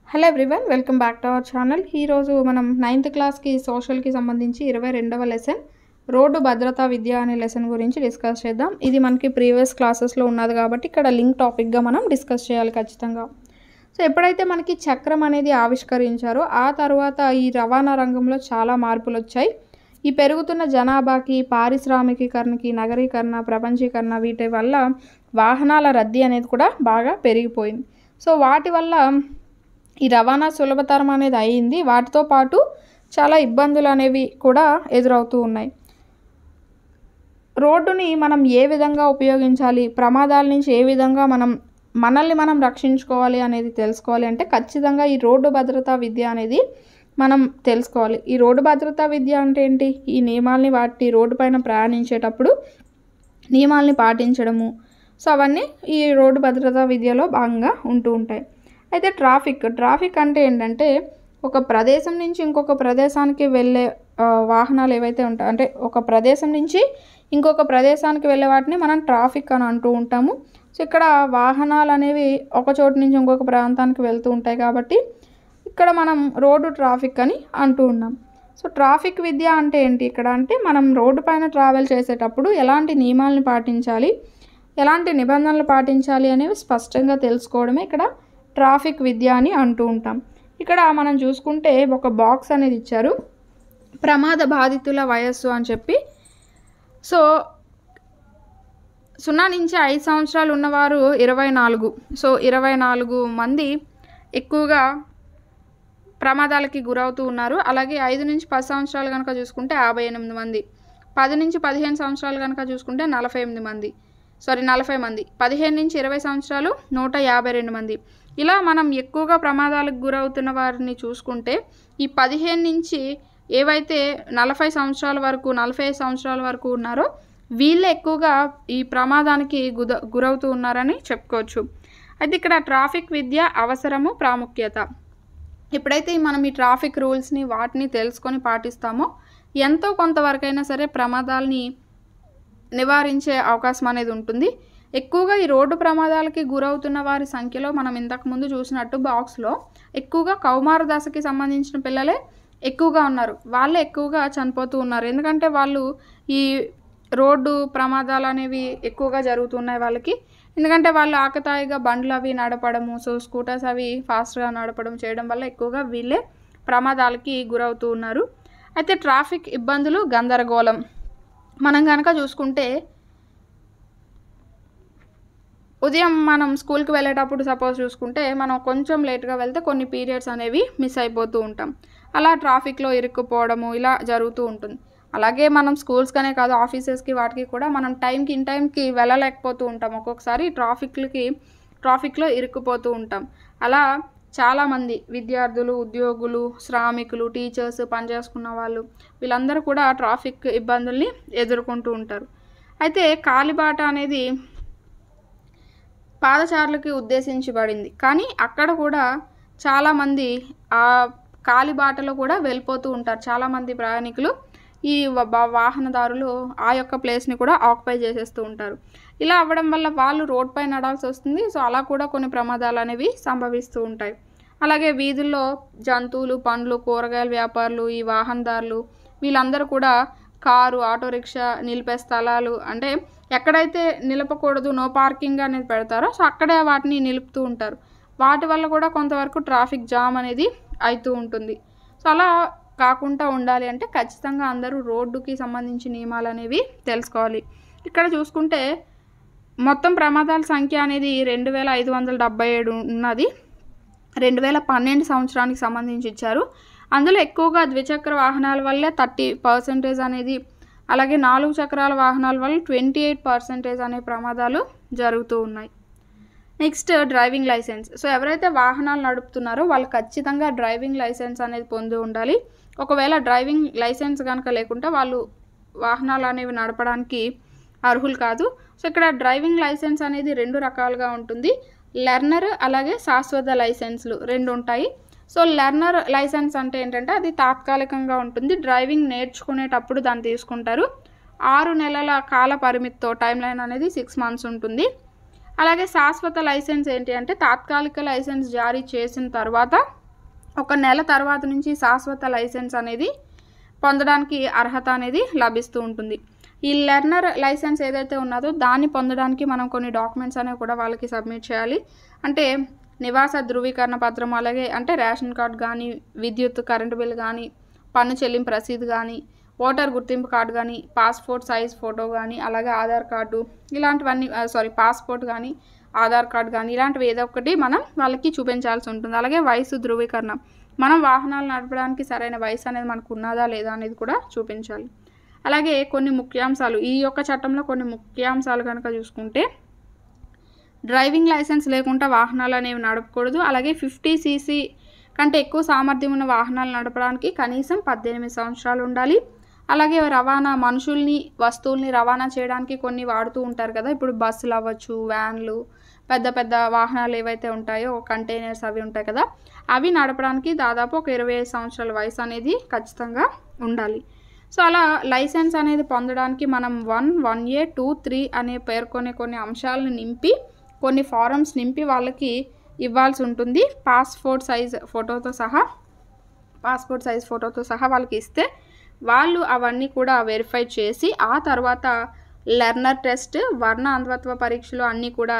Hello everyone, welcome back to our channel. ఈరోజు మనం 9th క్లాస్కి సోషల్కి సంబంధించి 22వ లెసన్ రోడ్డు భద్రతా విద్య అనే లెసన్ గురించి డిస్కస్ చేద్దాం. ఇది మనకి ప్రీవియస్ క్లాసెస్లో ఉన్నది కాబట్టి ఇక్కడ లింక్ టాపిక్గా మనం డిస్కస్ చేయాలి ఖచ్చితంగా. సో ఎప్పుడైతే మనకి చక్రం అనేది ఆవిష్కరించారో ఆ తర్వాత ఈ రవాణా రంగంలో చాలా మార్పులు వచ్చాయి. ఈ పెరుగుతున్న జనాభాకి, పారిశ్రామికీకరణకి, నగరీకరణ, ప్రపంచీకరణ వీటి వల్ల వాహనాల రద్దీ అనేది కూడా బాగా పెరిగిపోయింది. సో వాటి వల్ల ఈ రవాణా సులభతరం అనేది అయింది. వాటితో పాటు చాలా ఇబ్బందులు అనేవి కూడా ఎదురవుతూ ఉన్నాయి. రోడ్డుని మనం ఏ విధంగా ఉపయోగించాలి, ప్రమాదాల నుంచి ఏ విధంగా మనల్ని మనం రక్షించుకోవాలి అనేది తెలుసుకోవాలి అంటే ఖచ్చితంగా ఈ రోడ్డు భద్రతా విద్య అనేది మనం తెలుసుకోవాలి. ఈ రోడ్డు భద్రతా విద్య అంటే ఏంటి? ఈ నియమాల్ని వాటి రోడ్డు పైన ప్రయాణించేటప్పుడు నియమాల్ని పాటించడము. సో అవన్నీ ఈ రోడ్డు భద్రతా విద్యలో భాగంగా ఉంటూ ఉంటాయి. అయితే ట్రాఫిక్ అంటే ఏంటంటే ఒక ప్రదేశం నుంచి ఇంకొక ప్రదేశానికి వెళ్ళే వాహనాలు ఏవైతే ఉంటాయో, అంటే ఒక ప్రదేశం నుంచి ఇంకొక ప్రదేశానికి వెళ్ళే వాటిని మనం ట్రాఫిక్ అని అంటూ ఉంటాము. సో ఇక్కడ వాహనాలు అనేవి ఒక చోటు నుంచి ఇంకొక ప్రాంతానికి వెళ్తూ ఉంటాయి కాబట్టి ఇక్కడ మనం రోడ్డు ట్రాఫిక్ అని అంటూ ఉన్నాం. సో ట్రాఫిక్ విద్య అంటే ఏంటి ఇక్కడ అంటే మనం రోడ్డు పైన ట్రావెల్ చేసేటప్పుడు ఎలాంటి నియమాలను పాటించాలి, ఎలాంటి నిబంధనలు పాటించాలి అనేవి స్పష్టంగా తెలుసుకోవడమే ఇక్కడ ట్రాఫిక్ విద్య అని అంటూ ఉంటాం. ఇక్కడ మనం చూసుకుంటే ఒక బాక్స్ అనేది ఇచ్చారు, ప్రమాద బాధితుల వయస్సు అని చెప్పి. సో 0 నుంచి 5 సంవత్సరాలు ఉన్నవారు 24. సో 24 మంది ఎక్కువగా ప్రమాదాలకి గురవుతూ ఉన్నారు. అలాగే 5 నుంచి 10 సంవత్సరాలు కనుక చూసుకుంటే 58 మంది, 10 నుంచి 15 సంవత్సరాలు కనుక చూసుకుంటే 40 మంది. 15 నుంచి 20 సంవత్సరాలు 152 మంది. ఇలా మనం ఎక్కువగా ప్రమాదాలకు గురవుతున్న వారిని చూసుకుంటే ఈ 15 నుంచి ఏవైతే 40 సంవత్సరాల వరకు 45 సంవత్సరాల వరకు ఉన్నారో వీళ్ళే ఎక్కువగా ఈ ప్రమాదానికి గురవుతూ ఉన్నారని చెప్పుకోవచ్చు. అయితే ఇక్కడ ట్రాఫిక్ విద్య అవసరము, ప్రాముఖ్యత. ఎప్పుడైతే మనం ఈ ట్రాఫిక్ రూల్స్ని వాటిని తెలుసుకొని పాటిస్తామో ఎంతో కొంతవరకైనా సరే ప్రమాదాలని నివారించే అవకాశం అనేది ఉంటుంది. ఎక్కువగా ఈ రోడ్డు ప్రమాదాలకి గురవుతున్న వారి సంఖ్యలో మనం ఇంతకుముందు చూసినట్టు బాక్స్లో ఎక్కువగా కౌమార దశకి సంబంధించిన పిల్లలే ఎక్కువగా ఉన్నారు. వాళ్ళే ఎక్కువగా చనిపోతూ ఉన్నారు. ఎందుకంటే వాళ్ళు ఈ రోడ్డు ప్రమాదాలు అనేవి ఎక్కువగా జరుగుతున్నాయి వాళ్ళకి. ఎందుకంటే వాళ్ళు ఆకతాయిగా బండ్లు అవి నడపడము, సో స్కూటర్స్ అవి ఫాస్ట్గా నడపడం చేయడం వల్ల ఎక్కువగా వీళ్ళే ప్రమాదాలకి గురవుతూ ఉన్నారు. అయితే ట్రాఫిక్ ఇబ్బందులు, గందరగోళం మనం కనుక చూసుకుంటే ఉదయం మనం స్కూల్కి వెళ్ళేటప్పుడు సపోజ్ చూసుకుంటే మనం కొంచెం లేట్గా వెళ్తే కొన్ని పీరియడ్స్ అనేవి మిస్ అయిపోతూ ఉంటాం. అలా ట్రాఫిక్లో ఇరుక్కుపోవడము ఇలా జరుగుతూ ఉంటుంది. అలాగే మనం స్కూల్స్కనే కాదు ఆఫీసెస్కి వాటికి కూడా మనం ఇన్ టైంకి వెళ్ళలేకపోతూ ఉంటాం. ఒక్కొక్కసారి ట్రాఫిక్లో ఇరుక్కుపోతూ ఉంటాం. అలా చాలామంది విద్యార్థులు, ఉద్యోగులు, శ్రామికులు, టీచర్స్, పనిచేసుకున్న వాళ్ళు వీళ్ళందరూ కూడా ట్రాఫిక్ ఇబ్బందుల్ని ఎదుర్కొంటూ ఉంటారు. అయితే కాలిబాట అనేది పాదచారులకి ఉద్దేశించబడింది, కానీ అక్కడ కూడా చాలామంది ఆ కాలిబాటలో కూడా వెళ్ళిపోతూ ఉంటారు. చాలామంది ప్రయాణికులు ఈ వాహనదారులు ఆ యొక్క ప్లేస్ని కూడా ఆక్యుపై చేసేస్తూ ఉంటారు. ఇలా అవ్వడం వల్ల వాళ్ళు రోడ్ పై నడాల్సి వస్తుంది. సో అలా కూడా కొన్ని ప్రమాదాలు అనేవి సంభవిస్తూ ఉంటాయి. అలాగే వీధుల్లో జంతువులు, పండ్లు, కూరగాయల వ్యాపారులు, ఈ వాహనదారులు వీళ్ళందరూ కూడా కారు, ఆటో రిక్షా నిలిపే స్థలాలు అంటే ఎక్కడైతే నిలపకూడదు, నో పార్కింగ్ అనేది పెడతారో సో అక్కడే వాటిని నిలుపుతూ ఉంటారు. వాటి వల్ల కూడా కొంతవరకు ట్రాఫిక్ జామ్ అనేది అవుతూ ఉంటుంది. సో అలా కాకుండా ఉండాలి అంటే ఖచ్చితంగా అందరూ రోడ్డుకి సంబంధించిన నియమాలు అనేవి తెలుసుకోవాలి. ఇక్కడ చూసుకుంటే మొత్తం ప్రమాదాల సంఖ్య అనేది 2577 ఉన్నది. 2012 సంవత్సరానికి సంబంధించి ఇచ్చారు. అందులో ఎక్కువగా ద్విచక్ర వాహనాల వల్లే 30% అనేది, అలాగే 4 చక్రాల వాహనాల వల్ల 28% అనే ప్రమాదాలు జరుగుతూ ఉన్నాయి. Next driving licence. సో ఎవరైతే వాహనాలు నడుపుతున్నారో వాళ్ళు ఖచ్చితంగా డ్రైవింగ్ లైసెన్స్ అనేది పొంది ఉండాలి. ఒకవేళ డ్రైవింగ్ లైసెన్స్ కనుక లేకుంటే వాళ్ళు వాహనాలు అనేవి నడపడానికి అర్హులు కాదు. సో ఇక్కడ డ్రైవింగ్ లైసెన్స్ అనేది 2 రకాలుగా ఉంటుంది. లెర్నర్ అలాగే శాశ్వత లైసెన్స్లు 2 ఉంటాయి. సో లెర్నర్ లైసెన్స్ అంటే ఏంటంటే అది తాత్కాలికంగా ఉంటుంది. డ్రైవింగ్ నేర్చుకునేటప్పుడు దాన్ని తీసుకుంటారు. 6 నెలల కాల పరిమితితో టైం లైన్ అనేది 6 months ఉంటుంది. అలాగే శాశ్వత లైసెన్స్ ఏంటి అంటే తాత్కాలిక లైసెన్స్ జారీ చేసిన తర్వాత 1 నెల తర్వాత నుంచి శాశ్వత లైసెన్స్ అనేది పొందడానికి అర్హత అనేది లభిస్తూ ఉంటుంది. ఈ లెర్నర్ లైసెన్స్ ఏదైతే ఉన్నదో దాన్ని పొందడానికి మనం కొన్ని డాక్యుమెంట్స్ అనేవి కూడా వాళ్ళకి సబ్మిట్ చేయాలి. అంటే నివాస ధృవీకరణ పత్రం, అలాగే అంటే రేషన్ కార్డు కానీ, విద్యుత్ కరెంటు బిల్ కానీ, పన్ను చెల్లింపు రసీదు కానీ, ఓటర్ గుర్తింపు కార్డు కానీ, పాస్పోర్ట్ సైజ్ ఫోటో కానీ, అలాగే ఆధార్ కార్డు ఇలాంటివన్నీ పాస్పోర్ట్ కానీ, ఆధార్ కార్డు కానీ ఇలాంటివి ఏదో ఒకటి మనం వాళ్ళకి చూపించాల్సి ఉంటుంది. అలాగే వయసు ధృవీకరణ, మనం వాహనాలు నడపడానికి సరైన వయసు అనేది మనకు ఉన్నదా లేదా అనేది కూడా చూపించాలి. అలాగే కొన్ని ముఖ్యాంశాలు, ఈ యొక్క చట్టంలో కొన్ని ముఖ్యాంశాలు కనుక చూసుకుంటే డ్రైవింగ్ లైసెన్స్ లేకుండా వాహనాలు అనేవి నడపకూడదు. అలాగే 50 cc కంటే ఎక్కువ సామర్థ్యం ఉన్న వాహనాలు నడపడానికి కనీసం 18 సంవత్సరాలు ఉండాలి. అలాగే రవాణా, మనుషుల్ని వస్తువుల్ని రవాణా చేయడానికి కొన్ని వాడుతూ ఉంటారు కదా, ఇప్పుడు బస్సులు అవ్వచ్చు, వ్యాన్లు, పెద్ద పెద్ద వాహనాలు ఏవైతే ఉంటాయో కంటైనర్స్ అవి ఉంటాయి కదా, అవి నడపడానికి దాదాపు ఒక 25 సంవత్సరాల వయసు అనేది ఖచ్చితంగా ఉండాలి. సో అలా లైసెన్స్ అనేది పొందడానికి మనం 1, 1A, 2, 3 అనే పేర్కొనే కొన్ని అంశాలను నింపి, కొన్ని ఫారమ్స్ నింపి వాళ్ళకి ఇవ్వాల్సి ఉంటుంది. పాస్పోర్ట్ సైజ్ ఫోటోతో సహా వాళ్ళకి ఇస్తే వాళ్ళు అవన్నీ కూడా వెరిఫై చేసి ఆ తర్వాత లెర్నర్ టెస్ట్, వర్ణ అంధత్వ పరీక్షలు అన్నీ కూడా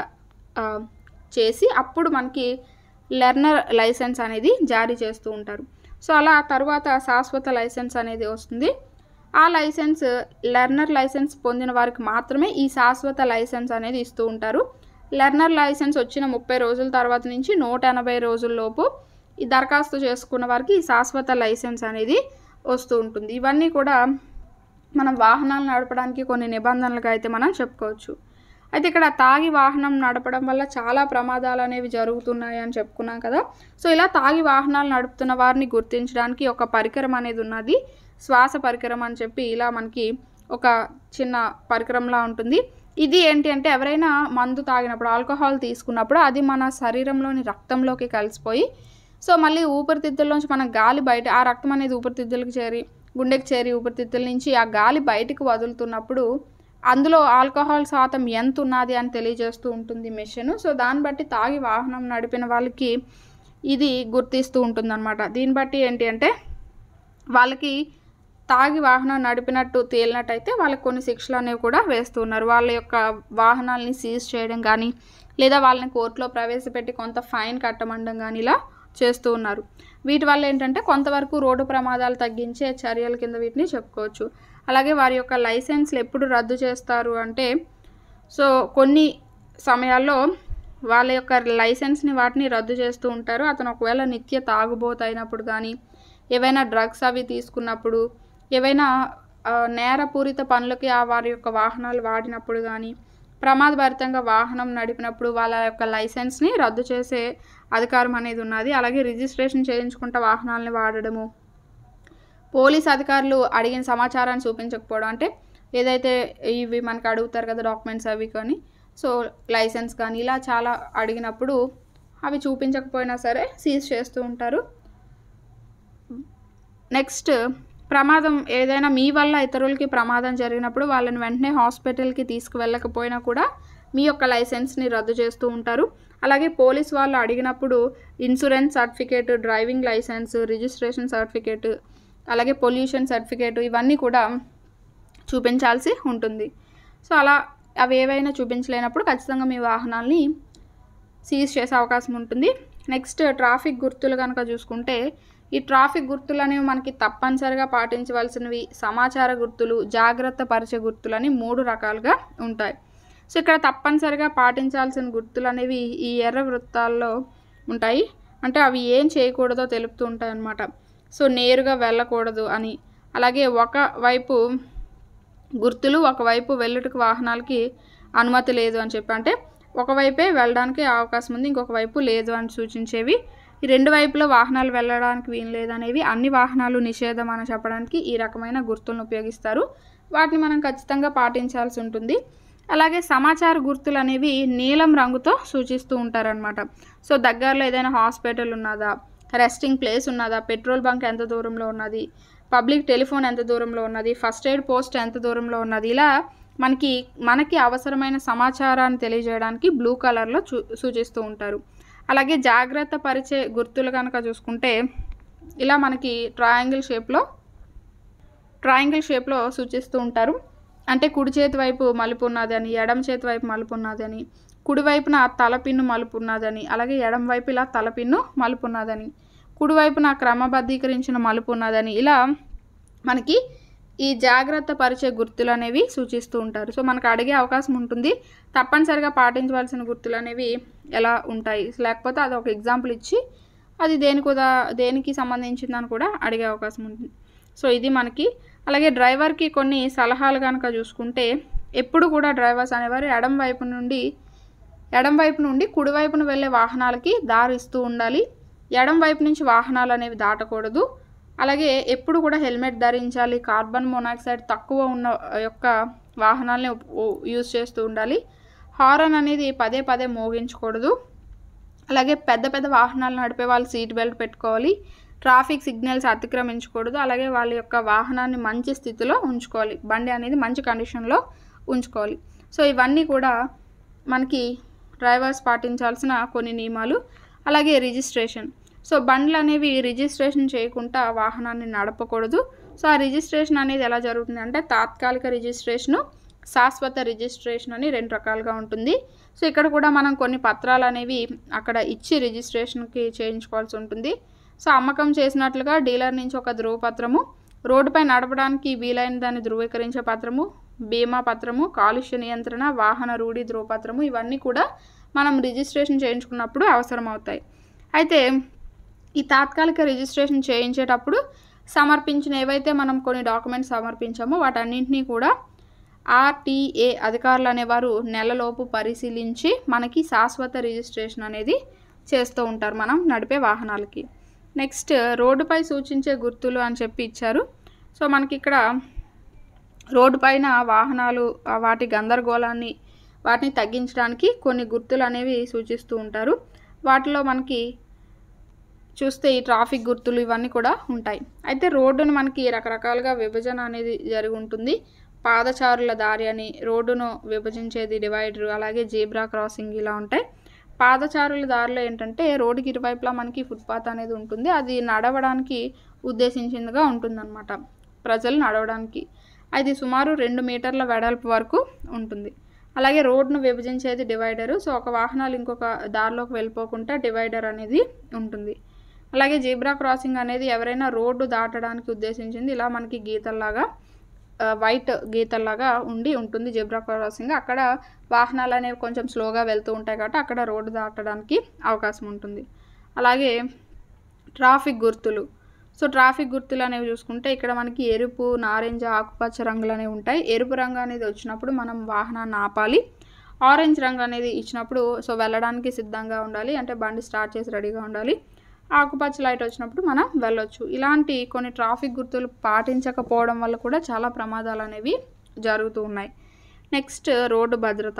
చేసి అప్పుడు మనకి లెర్నర్ లైసెన్స్ అనేది జారీ చేస్తూ ఉంటారు. సో అలా తర్వాత శాశ్వత లైసెన్స్ అనేది వస్తుంది. ఆ లైసెన్స్, లెర్నర్ లైసెన్స్ పొందిన వారికి మాత్రమే ఈ శాశ్వత లైసెన్స్ అనేది ఇస్తూ ఉంటారు. లెర్నర్ లైసెన్స్ వచ్చిన 30 రోజుల తర్వాత నుంచి 180 రోజుల్లోపు ఈ దరఖాస్తు చేసుకున్న వారికి ఈ శాశ్వత లైసెన్స్ అనేది వస్తూ ఉంటుంది. ఇవన్నీ కూడా మనం వాహనాలు నడపడానికి కొన్ని నిబంధనలుగా అయితే మనం చెప్పుకోవచ్చు. అయితే ఇక్కడ తాగి వాహనం నడపడం వల్ల చాలా ప్రమాదాలు అనేవి జరుగుతున్నాయి అని చెప్పుకున్నాం కదా. సో ఇలా తాగి వాహనాలు నడుపుతున్న వారిని గుర్తించడానికి ఒక పరికరం అనేది ఉన్నది, శ్వాస పరికరం అని చెప్పి. ఇలా మనకి ఒక చిన్న పరికరంలా ఉంటుంది. ఇది ఏంటి అంటే ఎవరైనా మందు తాగినప్పుడు, ఆల్కహాల్ తీసుకున్నప్పుడు అది మన శరీరంలోని రక్తంలోకి కలిసిపోయి, సో మళ్ళీ ఊపిరితిత్తుల్లోంచి మన గాలి బయట, ఆ రక్తం అనేది ఊపిరితిత్తులకు చేరి, గుండెకి చేరి, ఊపిరితిత్తుల నుంచి ఆ గాలి బయటకు వదులుతున్నప్పుడు అందులో ఆల్కహాల్ శాతం ఎంత ఉన్నది అని తెలియజేస్తూ ఉంటుంది మెషిన్. సో దాన్ని బట్టి తాగి వాహనం నడిపిన వాళ్ళకి ఇది గుర్తిస్తూ ఉంటుందన్నమాట. దీన్ని బట్టి ఏంటి అంటే వాళ్ళకి తాగి వాహనం నడిపినట్టు తేలినట్టయితే వాళ్ళకి కొన్ని శిక్షలు అనేవి కూడా వేస్తున్నారు. వాళ్ళ యొక్క వాహనాలని సీజ్ చేయడం కానీ, లేదా వాళ్ళని కోర్టులో ప్రవేశపెట్టి కొంత ఫైన్ కట్టమండం కానీ ఇలా చేస్తూ ఉన్నారు. వీటి వల్ల ఏంటంటే కొంతవరకు రోడ్డు ప్రమాదాలు తగ్గించే చర్యల కింద వీటిని చెప్పుకోవచ్చు. అలాగే వారి యొక్క లైసెన్స్లు ఎప్పుడు రద్దు చేస్తారు అంటే, సో కొన్ని సమయాల్లో వాళ్ళ యొక్క లైసెన్స్ని వాటిని రద్దు చేస్తూ ఉంటారు. అతను ఒకవేళ నిత్య తాగుబోతు అయినప్పుడు కానీ, ఏవైనా డ్రగ్స్ అవి తీసుకున్నప్పుడు, ఏవైనా నేరపూరిత పనులకి వారి యొక్క వాహనాలు వాడినప్పుడు కానీ, ప్రమాదభరితంగా వాహనం నడిపినప్పుడు వాళ్ళ యొక్క లైసెన్స్ని రద్దు చేసే అధికారం అనేది ఉన్నది. అలాగే రిజిస్ట్రేషన్ చేయించుకుంటే వాహనాలని వాడడము, పోలీస్ అధికారులు అడిగిన సమాచారాన్ని చూపించకపోవడం, అంటే ఏదైతే ఇవి మనకు అడుగుతారు కదా డాక్యుమెంట్స్ అవి కానీ, సో లైసెన్స్ కానీ ఇలా చాలా అడిగినప్పుడు అవి చూపించకపోయినా సరే సీజ్ చేస్తూ ఉంటారు. నెక్స్ట్, ప్రమాదం ఏదైనా మీ వల్ల ఇతరులకి ప్రమాదం జరిగినప్పుడు వాళ్ళని వెంటనే హాస్పిటల్కి తీసుకువెళ్ళకపోయినా కూడా మీ యొక్క లైసెన్స్ని రద్దు చేస్తూ ఉంటారు. అలాగే పోలీస్ వాళ్ళు అడిగినప్పుడు insurance certificate, driving licence, registration certificate, అలాగే పొల్యూషన్ సర్టిఫికేట్ ఇవన్నీ కూడా చూపించాల్సి ఉంటుంది. సో అలా అవి ఏవైనా చూపించలేనప్పుడు ఖచ్చితంగా మీ వాహనాల్ని సీజ్ చేసే అవకాశం ఉంటుంది. నెక్స్ట్, ట్రాఫిక్ గుర్తులు కనుక చూసుకుంటే, ఈ ట్రాఫిక్ గుర్తులు అనేవి మనకి తప్పనిసరిగా పాటించవలసినవి సమాచార గుర్తులు, జాగ్రత్త పరిచే గుర్తులు అని 3 రకాలుగా ఉంటాయి. సో ఇక్కడ తప్పనిసరిగా పాటించాల్సిన గుర్తులు అనేవి ఈ ఎర్ర వృత్తాల్లో ఉంటాయి. అంటే అవి ఏం చేయకూడదో తెలుపుతూ ఉంటాయి అన్నమాట. సో నేరుగా వెళ్ళకూడదు అని, అలాగే ఒకవైపు గుర్తులు, ఒకవైపు వెళ్ళుటకు వాహనాలకి అనుమతి లేదు అని చెప్పి, అంటే ఒకవైపే వెళ్ళడానికి అవకాశం ఉంది, ఇంకొక వైపు లేదు అని సూచించేవి. ఈ 2 వైపులో వాహనాలు వెళ్ళడానికి వీలు లేదనేవి, అన్ని వాహనాలు నిషేధం అని చెప్పడానికి ఈ రకమైన గుర్తులను ఉపయోగిస్తారు. వాటిని మనం ఖచ్చితంగా పాటించాల్సి ఉంటుంది. అలాగే సమాచార గుర్తులు అనేవి నీలం రంగుతో సూచిస్తూ ఉంటారనమాట. సో దగ్గరలో ఏదైనా హాస్పిటల్ ఉన్నదా, రెస్టింగ్ ప్లేస్ ఉన్నదా, పెట్రోల్ బంక్ ఎంత దూరంలో ఉన్నది, పబ్లిక్ టెలిఫోన్ ఎంత దూరంలో ఉన్నది, ఫస్ట్ ఎయిడ్ పోస్ట్ ఎంత దూరంలో ఉన్నది, ఇలా మనకి అవసరమైన సమాచారాన్ని తెలియజేయడానికి బ్లూ కలర్లో సూచిస్తూ ఉంటారు. అలాగే జాగ్రత్త పరిచే గుర్తులు కనుక చూసుకుంటే ఇలా మనకి ట్రయాంగిల్ షేప్లో సూచిస్తూ ఉంటారు. అంటే కుడి చేతి వైపు మలుపు ఉన్నదని, ఎడమ చేతి వైపు మలుపు ఉన్నదని, కుడివైపున తలపిన్ను మలుపు ఉన్నదని, అలాగే ఎడమ వైపు ఇలా తలపిన్ను మలుపు ఉన్నదని, కుడివైపున క్రమబద్ధీకరించిన మలుపు ఉన్నదని, ఇలా మనకి ఈ జాగ్రత్త పరిచే గుర్తులు అనేవి సూచిస్తూ ఉంటారు. సో మనకు అడిగే అవకాశం ఉంటుంది, తప్పనిసరిగా పాటించవలసిన గుర్తులు అనేవి ఎలా ఉంటాయి, లేకపోతే అది ఒక ఎగ్జాంపుల్ ఇచ్చి అది దేనికి సంబంధించిందని కూడా అడిగే అవకాశం ఉంటుంది. సో ఇది మనకి. అలాగే డ్రైవర్కి కొన్ని సలహాలు కనుక చూసుకుంటే ఎప్పుడు కూడా డ్రైవర్స్ అనేవారు ఎడమ వైపు నుండి కుడివైపున వెళ్ళే వాహనాలకి దారి ఇస్తూ ఉండాలి. ఎడమ వైపు నుంచి వాహనాలు అనేవి దాటకూడదు. అలాగే ఎప్పుడు కూడా హెల్మెట్ ధరించాలి. కార్బన్ మోనాక్సైడ్ తక్కువ ఉన్న యొక్క వాహనాలని యూజ్ చేస్తూ ఉండాలి. హారన్ అనేది పదే పదే మోగించకూడదు. అలాగే పెద్ద పెద్ద వాహనాలు నడిపే వాళ్ళు సీట్ బెల్ట్ పెట్టుకోవాలి. ట్రాఫిక్ సిగ్నల్స్ అతిక్రమించకూడదు. అలాగే వాళ్ళ యొక్క వాహనాన్ని మంచి స్థితిలో ఉంచుకోవాలి. బండి అనేది మంచి కండిషన్లో ఉంచుకోవాలి. సో ఇవన్నీ కూడా మనకి డ్రైవర్స్ పాటించాల్సిన కొన్ని నియమాలు. అలాగే రిజిస్ట్రేషన్. సో బండ్లు అనేవి రిజిస్ట్రేషన్ చేయకుండా వాహనాన్ని నడపకూడదు. సో ఆ రిజిస్ట్రేషన్ అనేది ఎలా జరుగుతుంది అంటే తాత్కాలిక రిజిస్ట్రేషను, శాశ్వత రిజిస్ట్రేషన్ అని 2 రకాలుగా ఉంటుంది. సో ఇక్కడ కూడా మనం కొన్ని పత్రాలు అనేవి అక్కడ ఇచ్చి రిజిస్ట్రేషన్కి చేయించుకోవాల్సి ఉంటుంది. సో అమ్మకం చేసినట్లుగా డీలర్ నుంచి ఒక ధృవపత్రము, రోడ్డుపై నడపడానికి వీలైన దాన్ని ధృవీకరించే పత్రము, బీమా పత్రము, కాలుష్య నియంత్రణ, వాహన రూఢి ధృవపత్రము, ఇవన్నీ కూడా మనం రిజిస్ట్రేషన్ చేయించుకున్నప్పుడు అవసరం అవుతాయి. అయితే ఈ తాత్కాలిక రిజిస్ట్రేషన్ చేయించేటప్పుడు సమర్పించిన ఏవైతే మనం కొన్ని డాక్యుమెంట్స్ సమర్పించామో వాటన్నింటినీ కూడా RTA అధికారులు అనేవారు నెలలోపు పరిశీలించి మనకి శాశ్వత రిజిస్ట్రేషన్ అనేది చేస్తూ ఉంటారు మనం నడిపే వాహనాలకి. నెక్స్ట్ రోడ్డుపై సూచించే గుర్తులు అని చెప్పి ఇచ్చారు. సో మనకి ఇక్కడ రోడ్డు పైన వాహనాలు వాటిని తగ్గించడానికి కొన్ని గుర్తులు అనేవి సూచిస్తూ ఉంటారు. వాటిలో మనకి చూస్తే ఈ ట్రాఫిక్ గుర్తులు ఇవన్నీ కూడా ఉంటాయి. అయితే రోడ్డును మనకి రకరకాలుగా విభజన అనేది జరిగి ఉంటుంది. పాదచారుల దారి అని, రోడ్డును విభజించేది డివైడర్, అలాగే జీబ్రా క్రాసింగ్ ఇలా ఉంటాయి. పాదచారుల దారిలో ఏంటంటే రోడ్డుకి ఇరువైపులా మనకి ఫుట్పాత్ అనేది ఉంటుంది. అది నడవడానికి ఉద్దేశించిందిగా ఉంటుందన్నమాట, ప్రజలు నడవడానికి. అది సుమారు 2 మీటర్ల వెడల్పు వరకు ఉంటుంది. అలాగే రోడ్డును విభజించేది డివైడరు. సో ఒక వాహనాలు ఇంకొక దారిలోకి వెళ్ళిపోకుండా డివైడర్ అనేది ఉంటుంది. అలాగే జీబ్రా క్రాసింగ్ అనేది ఎవరైనా రోడ్డు దాటడానికి ఉద్దేశించింది. ఇలా మనకి గీతల్లాగా వైట్ గీతల్లాగా ఉంటుంది జీబ్రా క్రాసింగ్. అక్కడ వాహనాలు అనేవి కొంచెం స్లోగా వెళ్తూ ఉంటాయి కాబట్టి అక్కడ రోడ్డు దాటడానికి అవకాశం ఉంటుంది. అలాగే ట్రాఫిక్ గుర్తులు. సో ట్రాఫిక్ గుర్తులు అనేవి చూసుకుంటే ఇక్కడ మనకి ఎరుపు, నారింజ, ఆకుపచ్చ రంగులు అనేవి ఉంటాయి. ఎరుపు రంగు అనేది వచ్చినప్పుడు మనం వాహనాన్ని ఆపాలి. ఆరెంజ్ రంగు అనేది ఇచ్చినప్పుడు సో వెళ్ళడానికి సిద్ధంగా ఉండాలి, అంటే బండి స్టార్ట్ చేసి రెడీగా ఉండాలి. ఆకుపచ్చ లైట్ వచ్చినప్పుడు మనం వెళ్ళొచ్చు. ఇలాంటి కొన్ని ట్రాఫిక్ గుర్తులు పాటించకపోవడం వల్ల కూడా చాలా ప్రమాదాలు అనేవి జరుగుతూ ఉన్నాయి. నెక్స్ట్ రోడ్డు భద్రత.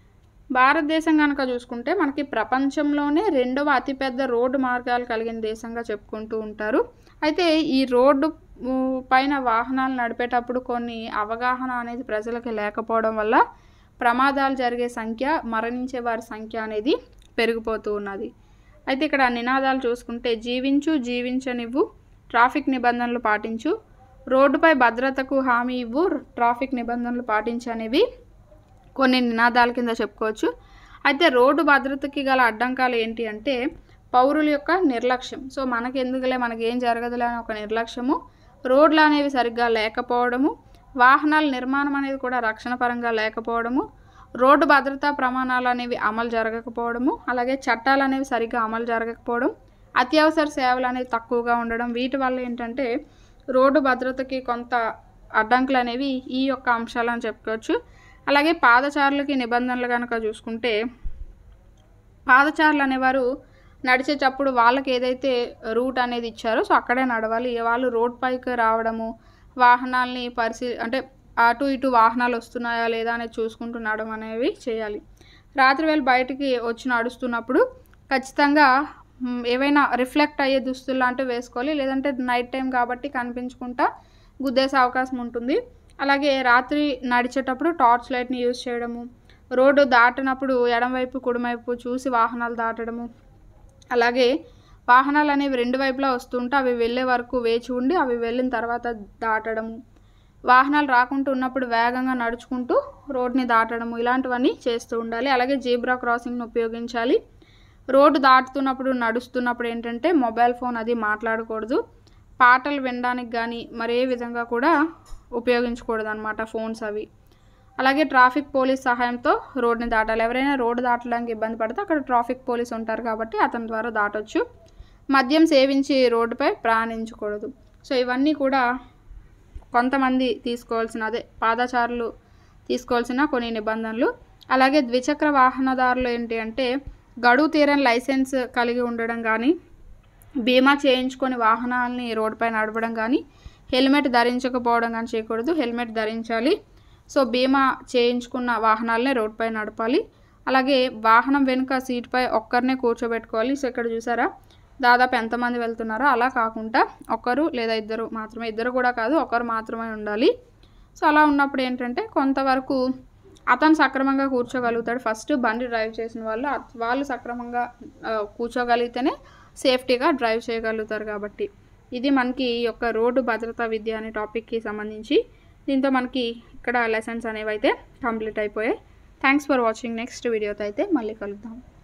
భారతదేశం కనుక చూసుకుంటే మనకి ప్రపంచంలోనే 2వ అతిపెద్ద రోడ్డు మార్గాలు కలిగిన దేశంగా చెప్పుకుంటూ ఉంటారు. అయితే ఈ రోడ్డు పైన వాహనాలు నడిపేటప్పుడు కొన్ని అవగాహన అనేది ప్రజలకు లేకపోవడం వల్ల ప్రమాదాలు జరిగే సంఖ్య, మరణించే వారి సంఖ్య అనేది పెరిగిపోతూ ఉన్నది. అయితే ఇక్కడ నినాదాలు చూసుకుంటే జీవించనివ్వు, ట్రాఫిక్ నిబంధనలు పాటించు, రోడ్డుపై భద్రతకు హామీ ఇవ్వు, ట్రాఫిక్ నిబంధనలు పాటించనేవి కొన్ని నినాదాల కింద చెప్పుకోవచ్చు. అయితే రోడ్డు భద్రతకి గల అడ్డంకాలు ఏంటి అంటే పౌరుల యొక్క నిర్లక్ష్యం. సో మనకేం జరగదులే అని ఒక నిర్లక్ష్యము, రోడ్లు అనేవి సరిగ్గా లేకపోవడము, వాహనాల నిర్మాణం అనేది కూడా రక్షణ పరంగా లేకపోవడము, రోడ్డు భద్రతా ప్రమాణాలు అనేవి అమలు జరగకపోవడము, అలాగే చట్టాలు అనేవి సరిగ్గా అమలు జరగకపోవడం, అత్యవసర సేవలు అనేవి తక్కువగా ఉండడం, వీటి వల్ల ఏంటంటే రోడ్డు భద్రతకి కొంత అడ్డంకులు అనేవి ఈ యొక్క అంశాలని చెప్పుకోవచ్చు. అలాగే పాదచారులకి నిబంధనలు కనుక చూసుకుంటే పాదచారులు అనేవారు నడిచేటప్పుడు వాళ్ళకి ఏదైతే రూట్ అనేది ఇచ్చారో సో అక్కడే నడవాలి. వాళ్ళు రోడ్ పైకి రావడము, వాహనాల్ని అంటే అటు ఇటు వాహనాలు వస్తున్నాయా లేదా అనేది చూసుకుంటూ నడవడం అనేవి చేయాలి. రాత్రి వేళ బయటికి వచ్చి నడుస్తున్నప్పుడు ఖచ్చితంగా ఏవైనా రిఫ్లెక్ట్ అయ్యే దుస్తులు లాంటివి వేసుకోవాలి. లేదంటే నైట్ టైం కాబట్టి కనిపించకుండా గుద్దేసే అవకాశం ఉంటుంది. అలాగే రాత్రి నడిచేటప్పుడు టార్చ్ లైట్ని యూజ్ చేయడము, రోడ్డు దాటినప్పుడు ఎడమవైపు కుడివైపు చూసి వాహనాలు దాటడము, అలాగే వాహనాలు అనేవి రెండు వైపులా వస్తుంటే అవి వెళ్ళే వరకు వేచి ఉండి అవి వెళ్ళిన తర్వాత దాటడము, వాహనాలు రాకుండా ఉన్నప్పుడు వేగంగా నడుచుకుంటూ రోడ్ని దాటడము, ఇలాంటివన్నీ చేస్తూ ఉండాలి. అలాగే జీబ్రా క్రాసింగ్ను ఉపయోగించాలి. రోడ్డు దాటుతున్నప్పుడు నడుస్తున్నప్పుడు ఏంటంటే మొబైల్ ఫోన్ అది మాట్లాడకూడదు, పాటలు వినడానికి కానీ మరే విధంగా కూడా ఉపయోగించకూడదు అన్నమాట ఫోన్స్ అవి. అలాగే ట్రాఫిక్ పోలీస్ సహాయంతో రోడ్ని దాటాలి. ఎవరైనా రోడ్డు దాటడానికి ఇబ్బంది పడితే అక్కడ ట్రాఫిక్ పోలీస్ ఉంటారు కాబట్టి అతని ద్వారా దాటొచ్చు. మద్యం సేవించి రోడ్డుపై ప్రయాణించకూడదు. సో ఇవన్నీ కూడా కొంతమంది పాదచారులు తీసుకోవాల్సిన కొన్ని నిబంధనలు. అలాగే ద్విచక్ర వాహనదారులు ఏంటి అంటే గడువు తీరని లైసెన్స్ కలిగి ఉండడం కానీ, బీమా చేయించుకొని వాహనాలని రోడ్డుపై నడపడం కానీ, హెల్మెట్ ధరించకపోవడం కానీ చేయకూడదు. హెల్మెట్ ధరించాలి. సో బీమా చేయించుకున్న వాహనాలనే రోడ్డుపై నడపాలి. అలాగే వాహనం వెనుక సీటుపై ఒక్కరినే కూర్చోబెట్టుకోవాలి. సో ఇక్కడ చూసారా దాదాపు ఎంతమంది వెళ్తున్నారో అలా కాకుండా ఒకరు లేదా ఇద్దరు మాత్రమే, ఇద్దరు కూడా కాదు ఒకరు మాత్రమే ఉండాలి. సో అలా ఉన్నప్పుడు ఏంటంటే కొంతవరకు అతను సక్రమంగా కూర్చోగలుగుతాడు. ఫస్ట్ బండి డ్రైవ్ చేసిన వాళ్ళు సక్రమంగా కూర్చోగలిగితేనే సేఫ్టీగా డ్రైవ్ చేయగలుగుతారు. కాబట్టి ఇది మనకి ఈ యొక్క రోడ్డు భద్రతా విద్య అనే టాపిక్కి సంబంధించి. దీంతో మనకి ఇక్కడ లెసన్స్ అనేవి అయితే కంప్లీట్ అయిపోయాయి. Thanks for watching. నెక్స్ట్ వీడియోతో అయితే మళ్ళీ కలుద్దాం.